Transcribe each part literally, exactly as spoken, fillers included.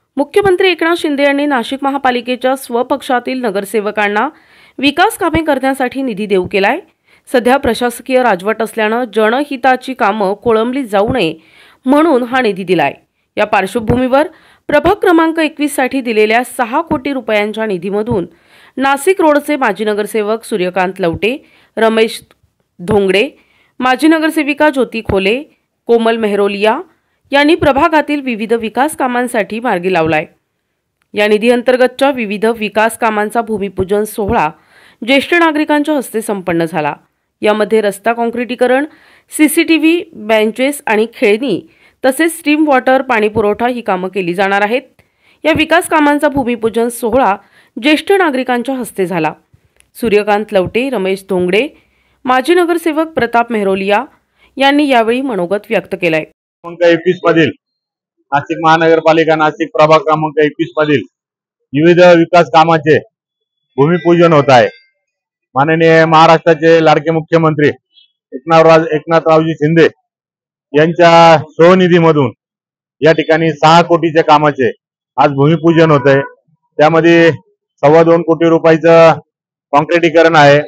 मुख्यमंत्री एकनाथ शिंदे यांनी नाशिक महापालिकेच्या स्वपक्षातील नगरसेवकांना विकास कामे करण्यासाठी निधी देऊ केलाय। सध्या प्रशासकीय राजवट असल्याने जनहिताची कामे खोळंबली जाऊ नये म्हणून हा निधी दिलाय। या पार्श्वभूमीवर प्रभाग क्रमांक एकवीस साठी दिलेल्या सहा कोटी रुपयांच्या निधीमधून नाशिक रोडचे माजी नगरसेवक सूर्यकांत लवटे, रमेश धोंगडे, माजी नगरसेविका ज्योती खोले, कोमल मेहरोलिया यांनी प्रभागातील विविध विकास कामांसाठी मार्गी लावलाय। या निधी अंतर्गतच्या विविध विकास कामांचा भूमिपूजन सोहळा ज्येष्ठ नागरिकांच्या हस्ते संपन्न झाला। यामध्ये रस्ता काँक्रिटीकरण, सीसीटीव्ही, बेंचेस आणि खेळणी तसेच स्टीम वॉटर पाणी पुरवठा ही कामे केली जाणार आहेत। या विकास कामांचा भूमिपूजन सोहळा ज्येष्ठ नागरिकांच्या हस्ते झाला। सूर्यकांत लवटे, रमेश धोंगडे, माजी नगरसेवक प्रताप मेहरोलिया यांनी यावेळी मनोगत व्यक्त केले। क्रमांक एकवीस मधील नाशिक महानगरपालिका नाशिक प्रभाग क्रमांक एकवीस मधील विविध विकास कामाचे भूमिपूजन होत आहे। माननीय महाराष्ट्राचे लाडके मुख्यमंत्री एकनाथराव एकनाथरावजी शिंदे यांच्या स्वनिधीमधून या ठिकाणी सहा कोटीच्या कामाचे आज भूमिपूजन होत आहे। त्यामध्ये सव्वा दोन कोटी रुपयाचं काँक्रिटीकरण आहे,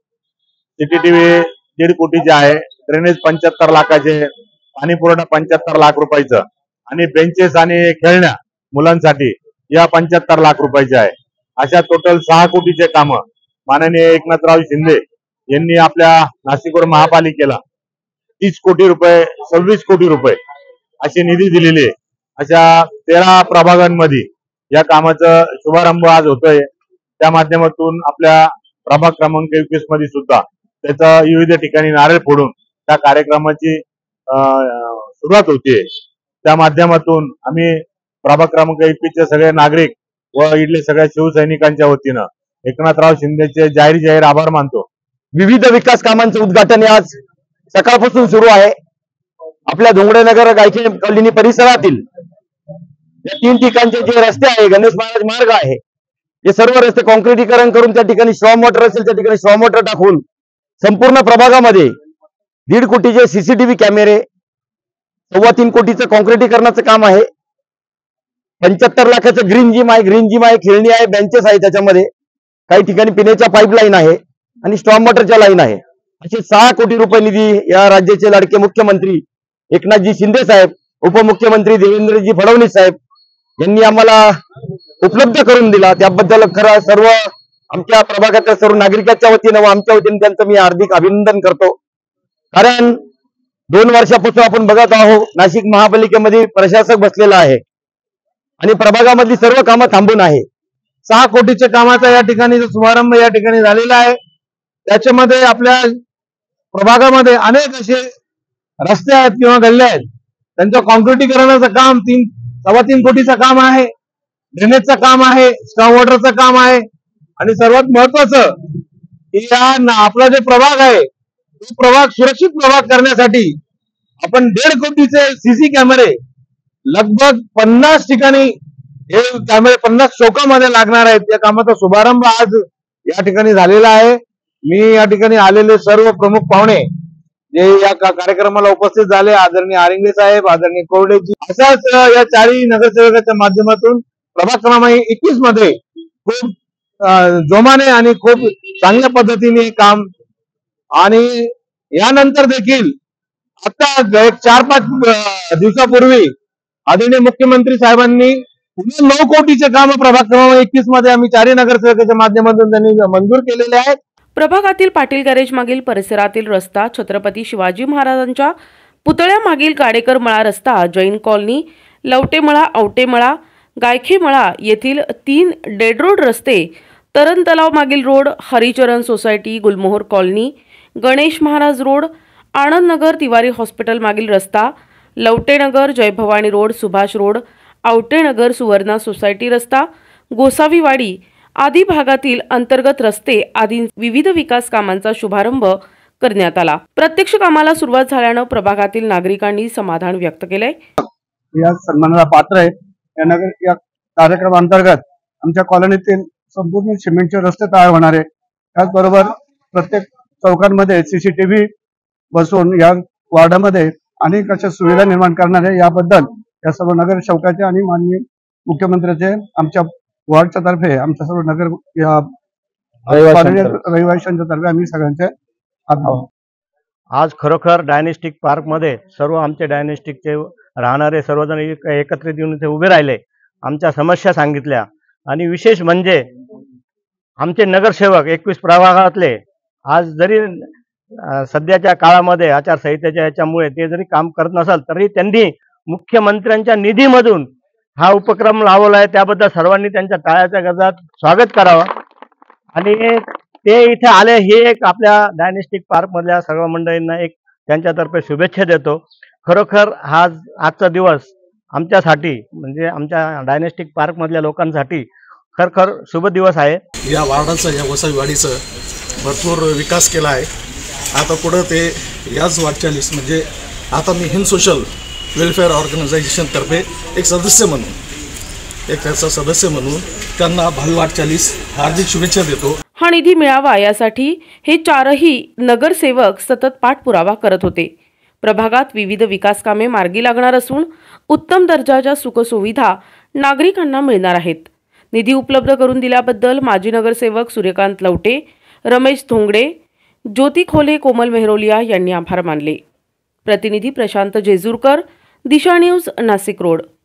सीसीटीव्ही दीड कोटीचे आहे, ड्रेनेज पंच्याहत्तर लाखाचे, पाणी पुरवठा पंच्याहत्तर लाख रुपयाचं आणि बेंचेस आणि खेळण्या मुलांसाठी या पंच्याहत्तर लाख रुपयाचे आहे। अशा टोटल सहा कोटीचे काम माननीय एकनाथराव शिंदे यांनी आपल्या नाशिक महापालिकेला तीस कोटी रुपये सव्वीस कोटी रुपये अशी निधी दिलेली आहे। अशा तेरा प्रभागांमध्ये या कामाचा शुभारंभ आज होतोय। त्या माध्यमातून आपल्या प्रभाग क्रमांक एकवीस मध्ये सुद्धा त्याचा विविध ठिकाणी नारळ फोडून त्या कार्यक्रमाची सुरुवात होती। त्या माध्यमातून आम्ही प्रभाग क्रमांक एकवीसचे सगळे नागरिक व इथले सगळ्या शिवसैनिकांच्या वतीनं एकनाथराव शिंदेचे जाहीर जाहीर आभार मानतो। विविध विकास कामांचे उद्घाटन आज सकाळपासून सुरू आहे। आपल्या धोंगडेनगर गायके कॉलनी परिसरातील या तीन ठिकाणचे जे रस्ते आहे, गणेश महाराज मार्ग आहे, हे सर्व रस्ते काँक्रिटीकरण करून त्या ठिकाणी स्ट्रॉम वॉटर असेल त्या ठिकाणी स्ट्रॉम वॉटर टाकून संपूर्ण प्रभागामध्ये दीड कोटीचे सीसीटीव्ही कॅमेरे, सव्वा तीन कोटीचं काँक्रिटीकरणाचं काम आहे, पंच्याहत्तर लाखाचं ग्रीन जिम आहे, ग्रीन जिम आहे, खेळणी आहे, बेंचेस आहे, त्याच्यामध्ये काही ठिकाणी पिण्याच्या पाईपलाईन आहे आणि स्ट्रॉम वॉटरच्या लाईन आहे। असे सहा कोटी रुपये निधी या राज्याचे लाडके मुख्यमंत्री एकनाथजी शिंदे साहेब, उपमुख्यमंत्री देवेंद्रजी फडणवीस साहेब यांनी आम्हाला उपलब्ध करून दिला। त्याबद्दल खरं सर्व आमच्या प्रभागाच्या सर्व नागरिकांच्या वतीनं व आमच्या वतीने त्यांचं मी हार्दिक अभिनंदन करतो। कारण दोन वर्षापासून आपण बघत आहोत नाशिक महापालिकेमध्ये प्रशासक बसलेला आहे आणि प्रभागामधली सर्व कामं थांबून आहे। सहा कोटीच्या कामाचा या ठिकाणी जो शुभारंभ या ठिकाणी झालेला आहे, त्याच्यामध्ये आपल्या प्रभागामध्ये अनेक असे रस्ते आहेत किंवा गल्ले आहेत, त्यांचं काँक्रिटीकरणाचं काम तीन सव्वा तीन कोटीचं काम आहे, ड्रेनेजचं काम आहे, स्टॉम वॉटरचं काम आहे आणि सर्वात महत्वाचं की या आपला जे प्रभाग आहे तो प्रभाग सुरक्षित प्रभाग करण्यासाठी आपण दीड कोटीचे सीसी कॅमेरे लगभग पन्नास ठिकाणी हे कॅमेरे पन्नास चौकामध्ये लागणार आहेत। या कामाचा शुभारंभ आज या ठिकाणी झालेला आहे। मी या ठिकाणी आलेले सर्व प्रमुख पाहुणे जे या कार्यक्रमाला उपस्थित झाले, आदरणीय आरिंगे साहेब, आदरणीय कोरडेजी, अशाच या चारही नगरसेवकाच्या माध्यमातून प्रभाग क्रमांक एकवीस मध्ये खूप जोमाने आणि खूप चांगल्या पद्धतीने काम आणि यानंतर देखील आता एक चार पाच दिवसापूर्वी आदरणीय मुख्यमंत्री साहेबांनी पुन्हा नऊ कोटीचे काम प्रभाग क्रमांक एकवीस मध्ये आम्ही चारही नगरसेवकाच्या माध्यमातून त्यांनी मंजूर केलेले आहेत। प्रभागातील पाटील गॅरेज मागील परिसरातील रस्ता, छत्रपती शिवाजी महाराजांच्या पुतळ्यामागील गाडेकर मळा रस्ता, जैन कॉलनी, लवटेमळा, औटेमळा, गायखेमळा येथील तीन डेड रोड रस्ते, तरण तलाव मागील road, Haricharan society, Gulmohar colony, Ganesh Maharaj road, Anand Nagar, Tiwari hospital मागील रस्ता, Lavtenagar, Jaybhavani road, Subhash road, Autenagar, Suvarna society रस्ता, गोसावीवाडी आदी भागातील अंतर्गत रस्ते आदी विविध विकास कामांचा शुभारंभ करण्यात आला। प्रत्यक्ष कामाला सुरुवात झाल्याने प्रभागातील नागरिकांनी समाधान व्यक्त केले। या सन्मानाला पात्र आहे। या नगर या कार्यक्रमांतर्गत आमच्या कॉलनीतील संपूर्ण सिमेंटचे रस्ते तयार होणार आहे। त्याचबरोबर प्रत्येक चौकांमध्ये सीसीटीव्ही बसवून या वार्डामध्ये अनेक अशा सुविधा निर्माण करणार आहे। याबद्दल या सर्व नगरसेवकाचे आणि माननीय मुख्यमंत्र्याचे आमच्या वॉर्डच्या तर्फे आमच्या सर्व नगर या रहिवाशांच्या तर्फे आम्ही सगळ्यांचे आभार. आज खरोखर डायनेस्टिक पार्क मध्ये सर्व आमचे डायनेस्टिकचे राहणारे सर्वजण एकत्रित येऊन इथे उभे राहिले, आमच्या समस्या सांगितल्या आणि विशेष म्हणजे आमचे नगरसेवक एकवीस प्रभागातले आज जरी सध्याच्या काळामध्ये आचारसंहितेच्या याच्यामुळे ते जरी काम करत नसाल तरी त्यांनी मुख्यमंत्र्यांच्या निधीमधून हा उपक्रम लावला आहे. त्याबद्दल सर्वांनी त्यांच्या टाळ्याच्या गजरात स्वागत करावं आणि ते इथे आले हे एक आपल्या डायनेस्टिक पार्क मधल्या सर्व मंडळींना एक त्यांच्यातर्फे शुभेच्छा देतो. खरोखर हा आजचा दिवस आमच्यासाठी म्हणजे आमच्या डायनेस्टिक पार्क मधल्या लोकांसाठी खरखर शुभ दिवस आहे. या वार्डाचं या वसाईवाडीचं भरपूर विकास केला आहे. आता पुढं ते याच वाटचालीस म्हणजे आता मी हिंद सोशल वेलफेअर ऑर्गनायझेशनतर्फे एक सदस्य म्हणून एक त्याचा सदस्य म्हणून त्यांना भावी वाटचालीस हार्दिक शुभेच्छा देतो. हा निधी मिळावा यासाठी हे चारही नगरसेवक सतत पाठपुरावा करत होते. प्रभागात विविध विकास कामे मार्गी लागणार असून उत्तम दर्जाच्या सुखसुविधा नागरिकांना मिळणार आहेत. निधी उपलब्ध करून दिल्याबद्दल माजी नगरसेवक सूर्यकांत लवटे, रमेश धोंगडे, ज्योती खोले, कोमल मेहरोलिया यांनी आभार मानले. प्रतिनिधी प्रशांत जेजुरकर, दिशा न्यूज, नाशिक रोड.